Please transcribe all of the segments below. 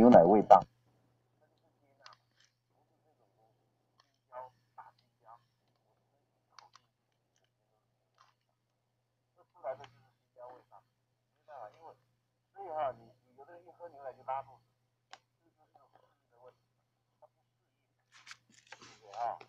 牛奶味道。出来的就是新疆味道，明白吧？因为所以哈，你有的人一喝牛奶就拉肚子，这就是有适应的问题，它不适应，对不对啊？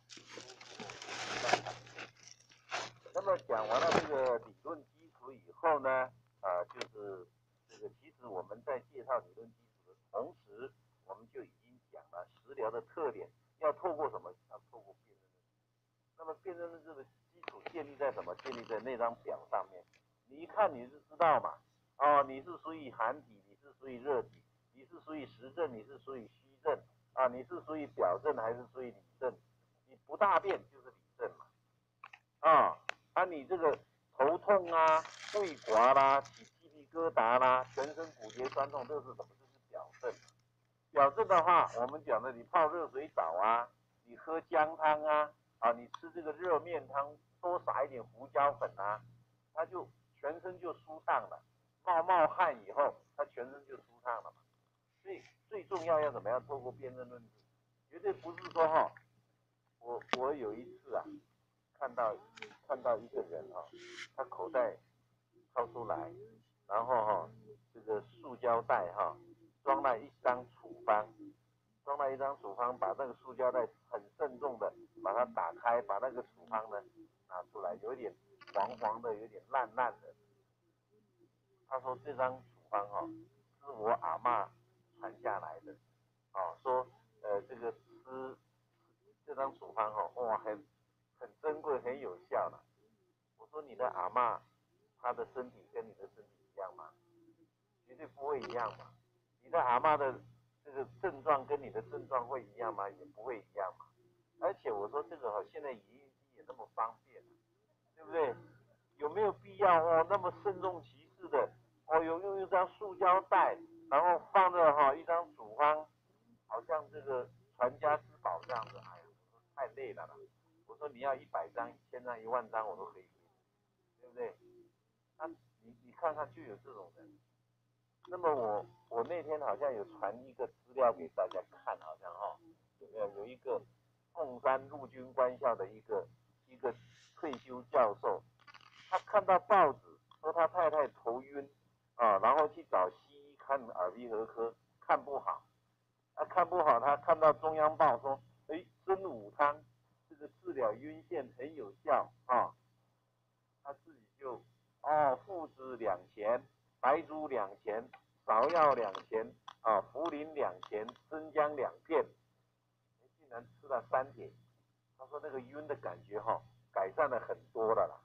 那么讲完了这个理论基础以后呢，就是这个其实我们在介绍理论基础的同时，我们就已经讲了食疗的特点，要透过什么？要透过辨认论。那么辨认论这个基础建立在什么？建立在那张表上面。你一看你就知道嘛，哦，你是属于寒体，你是属于热体，你是属于实症，你是属于虚症，啊，你是属于表症还是属于里症？你不大便就是里症嘛，你这个头痛啊、胃刮啦、起鸡皮疙瘩啦、全身骨节酸痛，这是什么？这是表症。表症的话，我们讲的你泡热水澡啊，你喝姜汤啊，你吃这个热面汤，多撒一点胡椒粉啊，它就全身就舒畅了，冒汗以后，它全身就舒畅了嘛。所以最重要要怎么样？透过辨证论治，绝对不是说哈，我有一次啊，看到一个人哈，他口袋掏出来，然后哈，这个塑胶袋哈，装了一张处方，把那个塑胶袋很慎重的把它打开，把那个处方呢拿出来，有点黄黄的，有点烂烂的。他说这张处方哈，是我阿嬷传下来的，说这个吃这张处方哈，哇，很珍贵，很有效的。我说你的阿嬷她的身体跟你的身体一样吗？绝对不会一样嘛。你的阿嬷的这个症状跟你的症状会一样吗？也不会一样嘛。而且我说这个现在影印机也那么方便，对不对？有没有必要那么慎重其事的用一张塑胶袋，然后放着一张处方，好像这个传家之宝这样子，哎呀，我说太累了啦。我说你要100张、1000张、10000张我都可以给你，对不对？你看看就有这种人。那么我那天好像有传一个资料给大家看，好像有一个凤山陆军官校的一个退休教授，他看到报纸说他太太头晕然后去找西医看耳鼻喉科，看不好，他看到中央报说，真武汤这个治疗晕眩很有效他自己就附子2000，白术2000，芍药2000茯苓2000，生姜2片，竟然吃了3天，他说那个晕的感觉改善了很多了啦。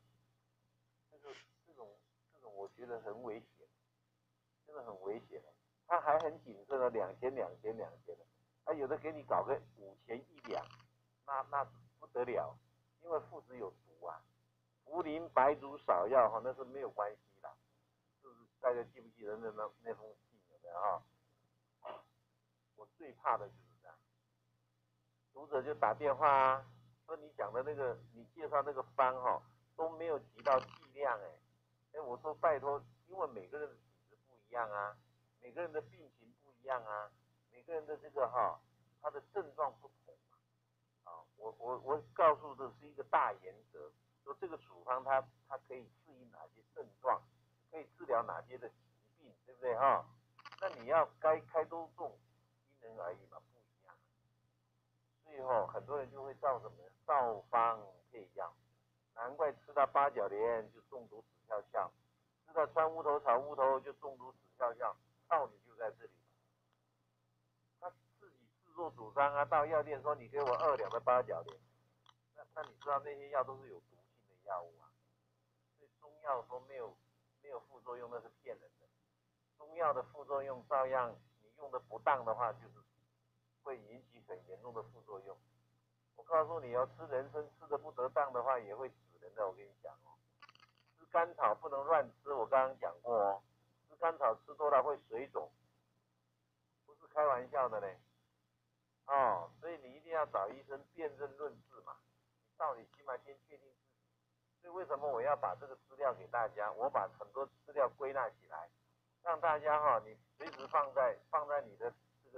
这种我觉得很危险，真的很危险。他还很谨慎的2000的，有的给你搞个5000、1两，那不得了，因为附子有毒啊。茯苓、白术、芍药那是没有关系的，就是大家记不记得那封信有没有我最怕的就是这样，读者就打电话说你讲的那个，你介绍那个方都没有提到剂量我说拜托，因为每个人的体质不一样啊，每个人的病情不一样啊，每个人的这个他的症状不同我告诉的是一个大原则，说这个处方它可以适应哪些症状，可以治疗哪些的疾病，对不对那你要该开多重，因人而异嘛，不一样。所以很多人就会照什么照方配药，难怪吃到八角莲就中毒死翘翘，吃到川乌头、草乌头就中毒死翘翘，道理就在这里。他自己自作主张到药店说你给我2两的八角莲，那你知道那些药都是有毒性的药物所以中药说没有副作用那是骗人的，中药的副作用照样你用的不当的话，就是会引起很严重的副作用。我告诉你吃人参吃的不得当的话也会死人的，我跟你讲吃甘草不能乱吃，我刚刚讲过吃甘草吃多了会水肿，不是开玩笑的呢所以你一定要找医生辨证论治嘛，你到底起码先确定自己。所以为什么我要把这个资料给大家？我把很多资料归纳起来，让大家你随时放在你的这个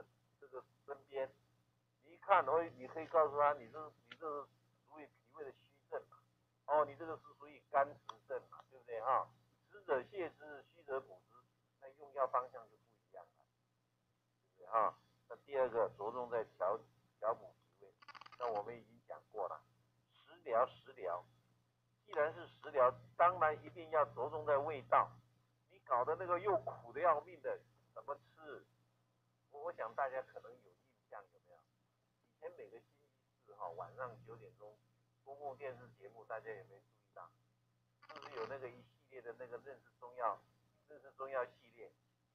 个身边，你一看，你可以告诉他，你这是属于脾胃的虚症嘛，哦，你这个是属于肝实症嘛，对不对哈？实者泻之，虚者补之，那用药方向就不一样了，对不对哈？那第二个着重在调补脾胃，那我们已经讲过了，食疗，既然是食疗，当然一定要着重在味道。你搞的那个又苦的要命的，怎么吃？我想大家可能有印象，有没有？以前每个星期四晚上9点钟，公共电视节目，大家有没有注意到？是不是有那个一系列的那个认识中药系列？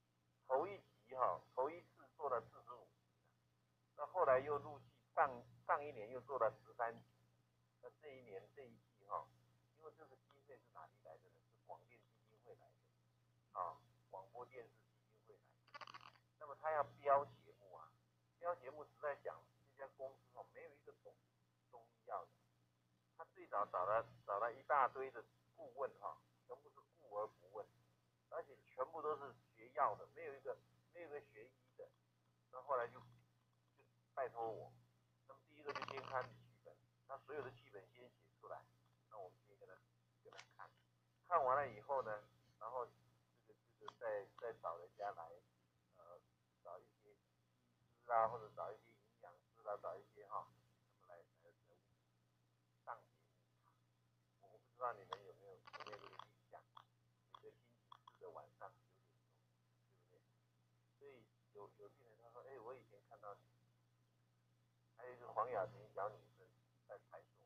头一次做了45集，那后来又陆续上一年又做了13集，那这一季因为这个经费是哪里来的呢？是广电基金会来的广播电视基金会来的。那么他要标节目啊，标节目实在讲，这家公司没有一个懂中医药的，他最早找了一大堆的顾问全部是顾而不问，而且全部都是学药的，没有一个学医的。那后来就拜托我，那么第一个就先看剧本，那所有的剧本先写出来，那我们先给他看，看完了以后呢，然后这个再找人家来，找一些医师啊，或者找一些营养师啦，找一些他们来上节目。我不知道你们有没有这个印象？每个星期四的晚上9点钟，对不对？所以有病人他说，我以前看到你，还有一个黄雅婷小女生在台中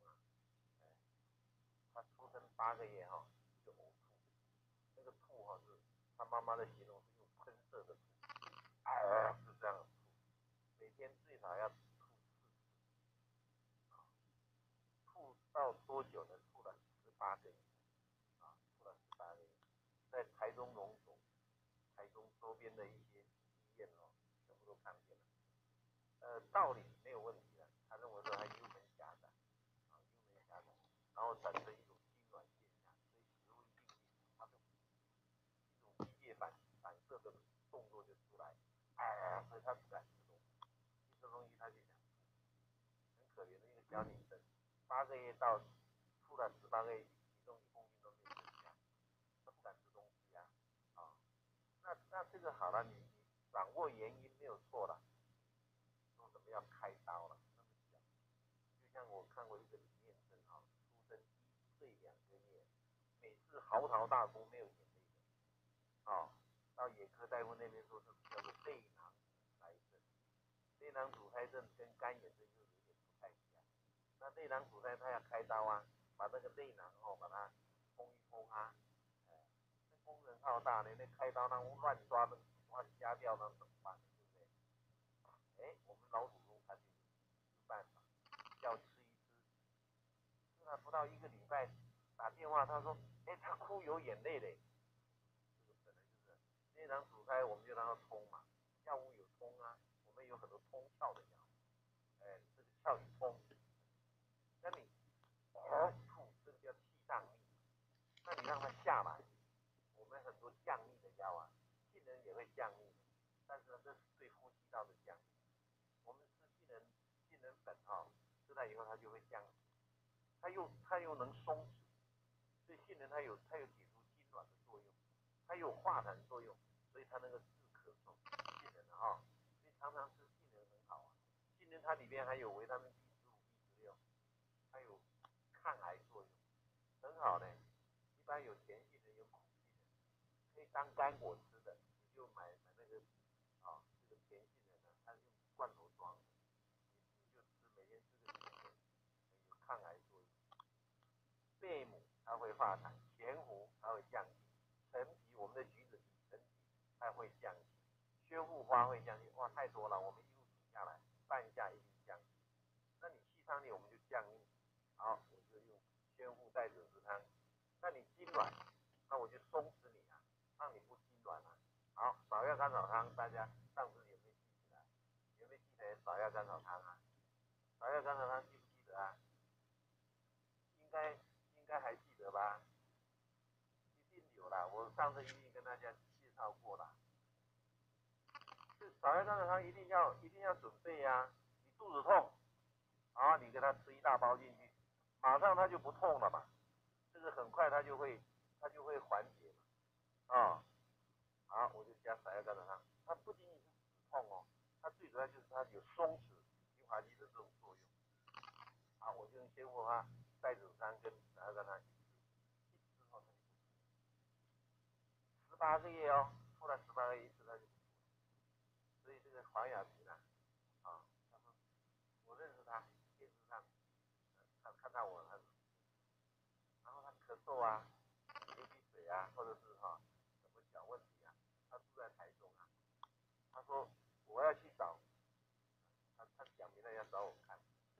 她出生8个月就呕吐，那个吐是她妈妈的形容是用喷射的吐，就这样吐，每天最少要吐吐到多久呢？吐了18个月吐了18个月，在台中荣总、台中周边的一些医院全部都看见了。道理没有问题的，他认为说他幽门狭窄然后产生一种痉挛现象，所以食物一进去，它就一种机械反射的动作就出来，所以他不敢吃东西，一吃东西他就想吐，很可怜的一个小女生，8个月到吐了18个月，体重1公斤都没有增加，她不敢吃东西那这个好了，你掌握原因没有错了，说什么要开刀了，那么小，就像我看过一个李念生出生1岁2个月，每次嚎啕大哭没有眼泪的到眼科大夫那边说这叫做内囊阻塞症，内囊阻塞症跟干眼症就有点不太一样，那内囊阻塞他要开刀把那个内囊把它通一通那工程浩大呢，那开刀那乱抓瞎掉那怎么办？对不对？我们老祖宗他就有办法，要吃一吃，吃了不到1个礼拜，打电话他说，他哭有眼泪嘞，这个本来就是内囊阻塞，我们就让它通嘛，药物有通我们有很多通窍的药，这个窍一通，那你吐，这个叫气荡逆，那你让它下来。我们很多降逆的药杏仁也会降逆，但是呢，这是对呼吸道的降逆。我们吃杏仁粉吃了以后它就会降逆，它又能松弛，所以杏仁它有解除痉挛的作用，它有化痰作用，所以它能够治咳嗽。杏仁所以常常吃杏仁很好杏仁它里边还有维他命 B15、B16，它有抗癌作用，很好呢。一般有甜杏仁有苦杏仁。可以当干果吃的，你就买那个这个甜杏仁它是用罐头装的，你就吃，每天吃个1片，有抗癌作用。贝母它会化痰，前胡它会降气，陈皮我们的橘子皮、陈皮它会降气，宣护花会降气，哇，太多了，我们一路数下来，半夏一定降气。那你气汤里我们就降逆，好，我就用宣护带子之汤。那你痉挛，那我就松弛你让你不痉挛好，芍药甘草汤，大家上次有没有记起来？有没有记得芍药甘草汤芍药甘草汤记不记得应该还记得吧？一定有啦，我上次一定跟大家介绍过啦。 少量甘草汤一定要准备呀、啊。你肚子痛，啊，你给他吃一大包进去，马上他就不痛了嘛。这个很快他就会缓解嘛。啊，好，我就加少量甘草汤。它不仅仅是止痛哦，它最主要就是它有松弛平滑肌的这种作用。好，我就用鲜活花、带子汤跟少量甘草汤一吃后，18个月哦，后来18个月一次它就不出了。所以这个黄雅萍啊，啊，他说我认识他，电视上看到我，然后他咳嗽啊、流鼻水啊，或者是什么小问题啊，他住在台中啊，他说我要去找他讲明了要找我看，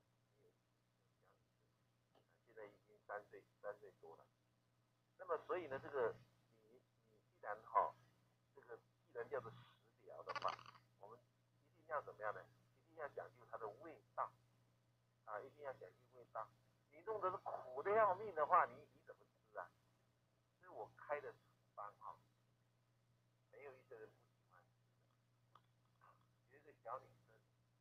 现在已经3岁多了。那么所以呢，这个你既然这个既然叫做食疗的话，我们一定要怎么样呢？一定要讲究它的味道啊，一定要讲究味道。你弄得是苦的要命的话，你怎么吃啊？所以我开的处方没有一个人不喜欢吃的。有一个小女生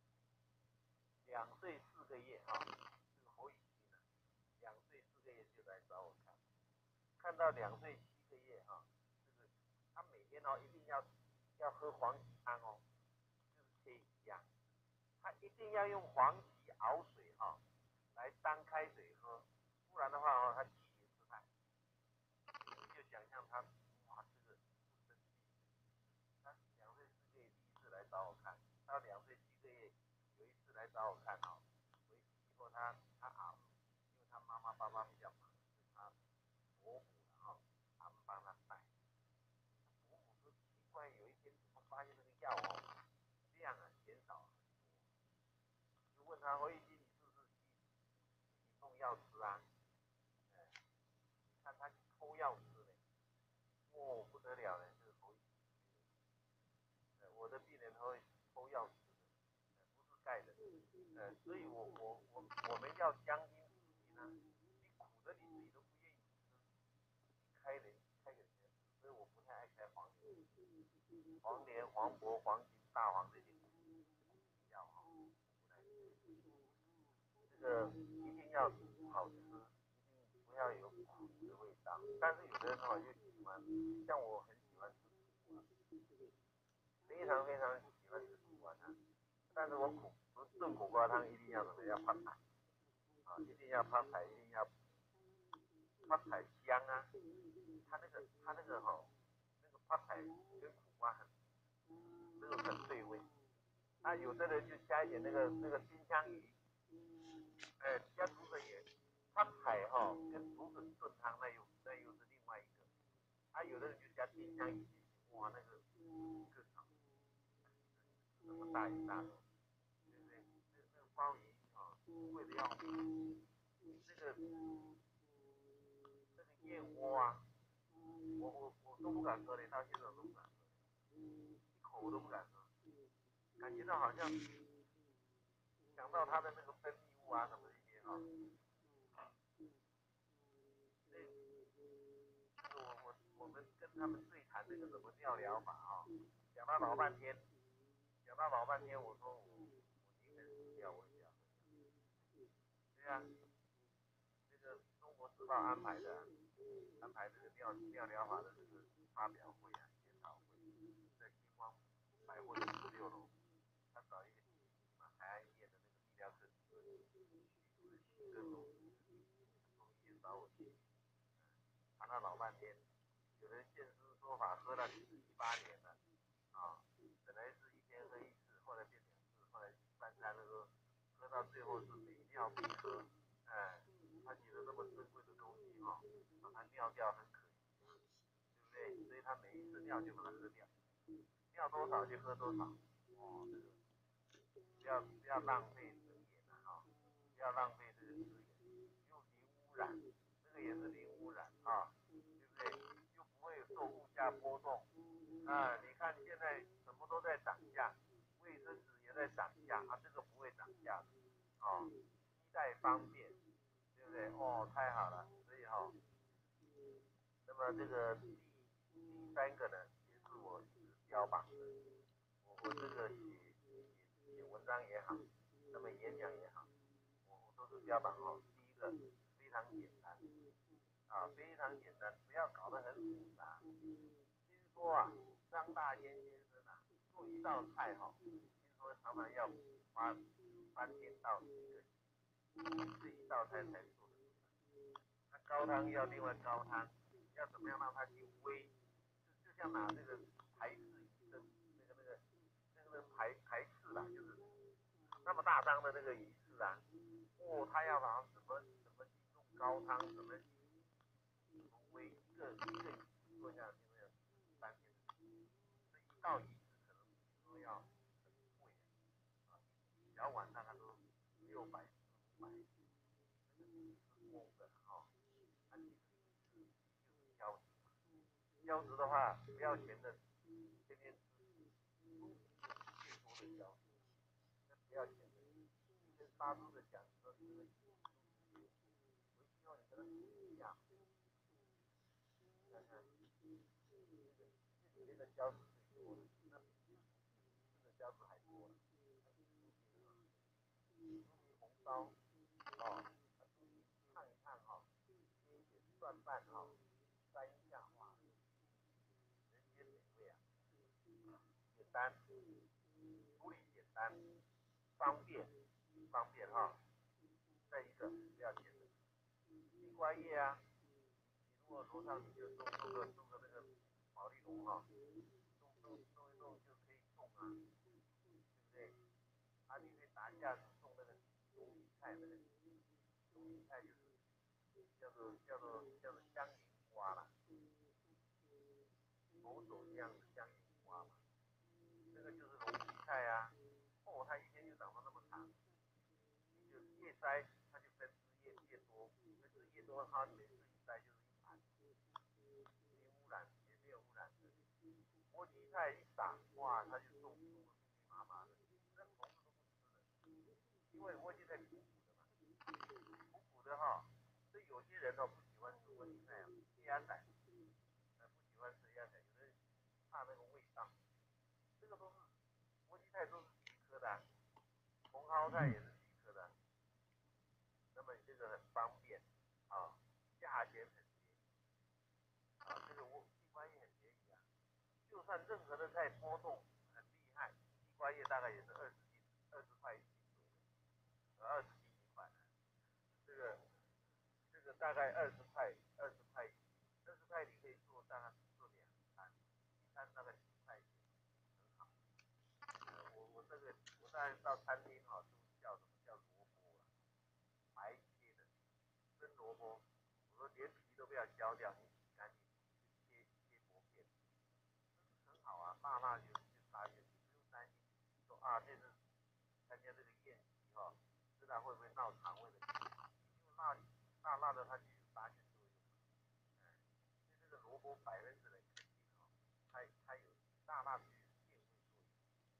，2岁4个月这个侯雨欣呢，2岁4个月就来找我看到2岁7个月这个他每天一定要喝黄芪汤哦，就是可以一样，他一定要用黄芪熬水来当开水喝，不然的话他气血失态。你就想象他哇这个不生气，他2岁4个月第一次来找我看，到2岁7个月有一次来找我看回去以后他熬，因为他妈妈爸爸比较忙，他伯母他们帮他带。伯母说奇怪，有一天怎么发现这个药量减少了很多，就问他侯玉金，你是不是去弄药吃啊？看他去偷药吃嘞，不得了嘞，这个侯玉金，我的病人他会偷药吃的，不是盖的，所以我们要将心比心啊，你苦的你自己都不愿意吃，你开给人家吃，所以我不太爱开黄连、黄柏、黄芩、大黄这些药这个一定要好吃，一定不要有苦的味道。但是有的人就喜欢，像我很喜欢吃苦瓜，非常非常喜欢吃苦瓜汤。但是我炖苦瓜汤一定要怎么样？要拍排一定要拍排，一定要拍排香啊。它那个那个拍排跟苦瓜很对味。那有的人就加一点那个金枪鱼，加竹笋也，它海跟竹笋炖汤那又是另外一个，有的人就加金枪鱼进去，哇那个更好，这么大一大口，对不对？那个鲍鱼贵的要命，那个燕窝我都不敢喝的，到现在我都不敢喝，一口我都不敢喝，感觉到好像想到它的那个分泌物什么这些我们跟他们对谈那个什么尿疗法讲了老半天，我说我宁肯死掉，我也要喝尿。对呀，这个中国时报安排这个尿疗法的这个发表会研讨会，在金光百货的16楼，他找一个海岸医院的那个泌尿科主任许根龙医生找我去，谈了老半天。有人现身说法，喝了17、8年了本来是一天喝1次，后来变2次，后来3餐都喝到最后是每尿必喝，他觉得那么珍贵的东西把它尿掉很可惜，对不对？所以他每一次尿就把它喝掉，尿多少就喝多少，这个不要浪费能源不要浪费这个资源，又零污染，这个也是零污染对不对？又不会受物价波动你看现在什么都在涨价，卫生纸也在涨价这个不会涨价的携带方便，对不对？太好了，所以那么这个第3个呢，也是我一直标榜的，我我这个写文章也好，那么演讲也好，我都是标榜哦，第一个非常简单啊，非常简单，不要搞得很复杂。听说啊，张大千先生啊，做一道菜哈，听说常常要花3天到1个月，这一道菜才做得出来。那高汤要另外高汤，要怎么样让它去煨？就像拿这个排斥鱼的那个排斥啦，就是那么大张的那个鱼翅啊，哦，他要把它怎么去弄高汤，怎么煨一个鱼做下去那3天的时间，这一道鱼翅可能都要很贵啊，一小碗大概都600、400、500，那个鱼是活的哈，它其实就是胶质嘛，胶质的话不要钱的，天天吃，猪皮就是最多的胶质，那不要钱的，你跟杀猪的讲说这个猪皮给我，回去后你跟他比一下，看看这里面的胶质最多的，那比猪皮的胶质还多了，它是猪皮的猪皮红烧哦，把猪皮烫一烫哈，切一点蒜瓣哈，沾一下哇，人间美味啊，简单，处理简单，方便哈。再一个不要钱的地瓜叶啊，你如果楼上你就种个那个保利龙哈，种一种就可以种啊，对不对？啊，你可以打架种那个龙眼菜，那个龙眼菜就是叫做香银瓜啦，佛手这的香银瓜嘛，这个就是龙眼菜啊。哦，它一天就长到那么长，你就叶摘，它就分枝叶多，分枝叶多，它每次一摘就是一盘，没污染也没有污染的。莴苣菜一撒，哇，它就种出密密麻麻的，那虫子都不吃的，因为莴苣菜苦苦的哈。所以有些人哦不喜欢吃莴苣菜啊，鸭仔，不喜欢吃鸭仔，有的人怕那个味道。这个都是莴苣菜都是菊科的，茼蒿菜也是菊科的，那么这个很方便啊，价钱很便宜啊，这个地瓜叶很便宜啊，就算任何的菜波动很厉害，地瓜叶大概也是20块一斤左右，20斤1块，这个大概20块一斤，20块你可以大概做2餐，一餐大概10块钱，很好。我当然到餐厅哈，都叫什么叫萝卜了，白切的生萝卜，我说连皮都不要削掉，你洗干净，切薄片，很好啊，辣就撒进去，不用担心说啊这次参加这个宴席哈，不知道会不会闹肠胃的病，因为辣的它就有杀菌作用嘛，所以这个萝卜100%的肯定哦，它有辣就有健胃作用，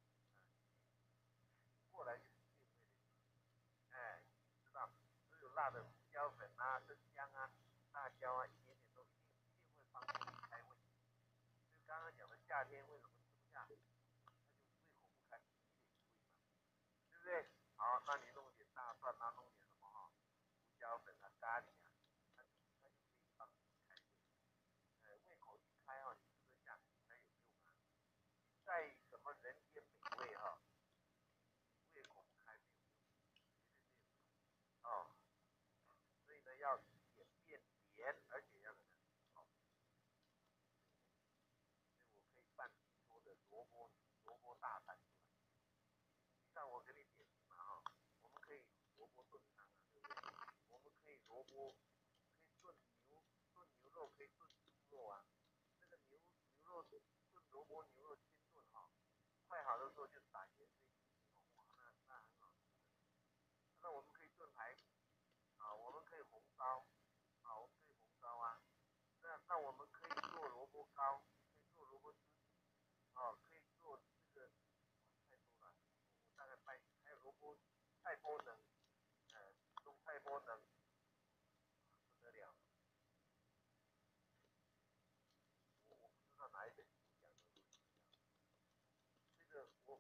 过来就是健胃的，哎，知道，所有辣的胡椒粉啊、生姜啊、辣椒啊，一点点都一定会帮助你开胃。就刚刚讲的夏天为什么吃不下，那就胃口不开，你得吹嘛，对不对？好，那你弄点大蒜啊，弄点什么哈，胡椒粉啊、咖喱啊，它就可以帮你开胃。胃口一开啊，你吃得下才有用啊。你再怎么人间美味哈，胃口不开没有用，绝对没有用哦。所以呢，要简便廉，而且要怎么样？好，所以我可以办听说的萝卜大餐出来。实际上我给你点名嘛哈，我们可以萝卜炖汤啊，对不对？我们可以萝卜可以炖牛肉，可以炖猪肉啊。那个牛肉炖萝卜，牛肉先炖哈，快好的时候就撒盐水进去哦，哇，那很好吃的。那我们可以炖排骨啊，我们可以红烧啊，我们可以红烧啊。那我们可以做萝卜糕，可以做萝卜丝啊，可以做这个太多了，我大概还有萝卜菜包能，中菜包能不得了，我不知道哪一本书讲的都是这样。这个我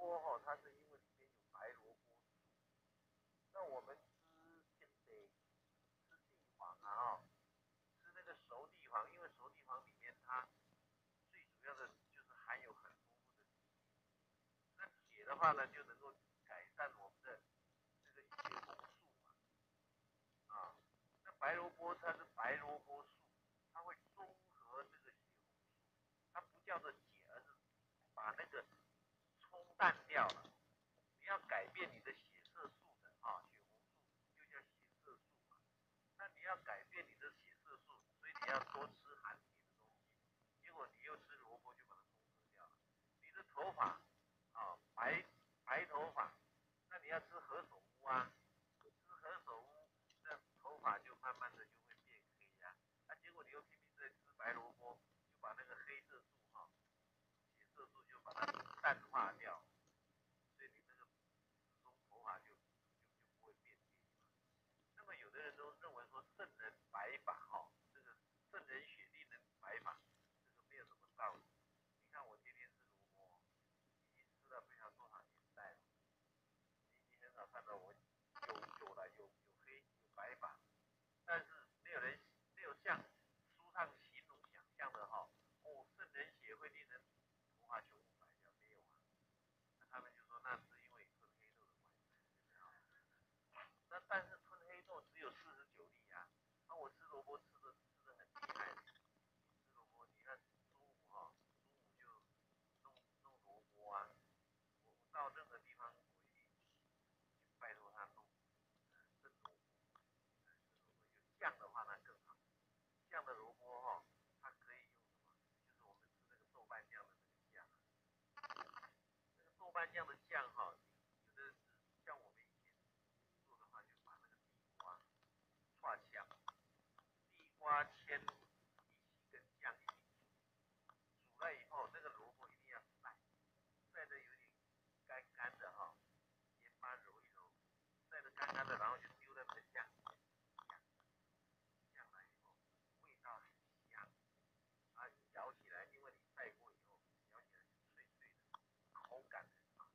卜哈，它是因为里面有白萝卜素，那我们吃得吃地黄啊吃那个熟地黄，因为熟地黄里面它最主要的就是含有很丰富的铁，那铁的话呢就能够改善我们的这个血红素嘛那白萝卜它是白萝卜素，它会中和这个血红素，它不叫做解，而是把那个冲淡掉了。你要改变你的血色素的血红素就叫血色素嘛。那你要改变你的血色素，所以你要多吃含铁的东西。结果你又吃萝卜就把它中和掉了。你的头发白头发，那你要吃何首乌啊，吃何首乌，这头发就慢慢的就会变黑呀。结果你又拼命在吃白萝卜，就把那个黑色素血色素就把它淡化掉，所以你那个始终头发就不会变黑嘛。那么有的人都认为说圣人白发这个圣人血令人白发，这个没有什么道理。你看我天天吃萝卜，已经吃了非常多少年代了，你很少看到我有黑有白发，但是没有像书上形容想象的圣人血会令人头发全部白掉，没有啊。那他们就说那是因为吞黑豆的关系。那但是吞黑豆只有49粒啊，那我吃萝卜吃的很厉害。你吃萝卜，你看中午就弄萝卜啊，我到任何地方我一定去拜托他弄生萝卜，有酱的话那更好。酱的萝卜它可以用什么？就是我们吃那个豆瓣酱的那个酱，那个豆瓣酱的酱有的是像我们以前做的话，就把那个地瓜串香，地瓜切一起跟酱一起煮了以后，那个萝卜一定要晒得有点干干的盐巴揉一揉，晒得干干的，然后就丢在那个酱里面酱了以后味道很香咬起来，因为你晒过以后，咬起来就脆脆的，口感很好。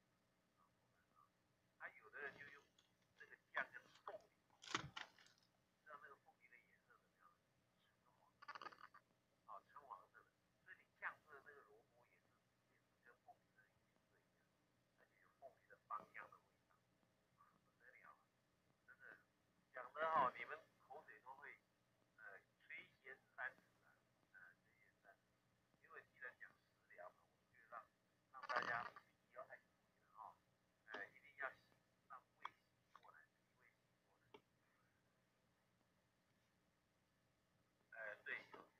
有的人就用这个酱跟凤梨，知道那个凤梨的颜色怎么样？橙黄色的，所以你酱汁的那个萝卜也是跟凤梨的颜色一样，而且有凤梨的芳香的味道，不得了了，真的讲的你们口水都会垂涎三尺啊，垂涎三尺。因为既然讲食疗嘛，我就让大家不要太注意了一定要让胃醒过来，脾胃醒过来。对，有这么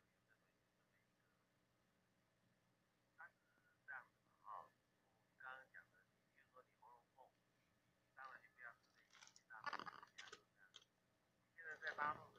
它是这样子的我们刚刚讲的，比如说你喉咙痛，你当然就不要吃那些辛辣的东西啊，你现在在拉肚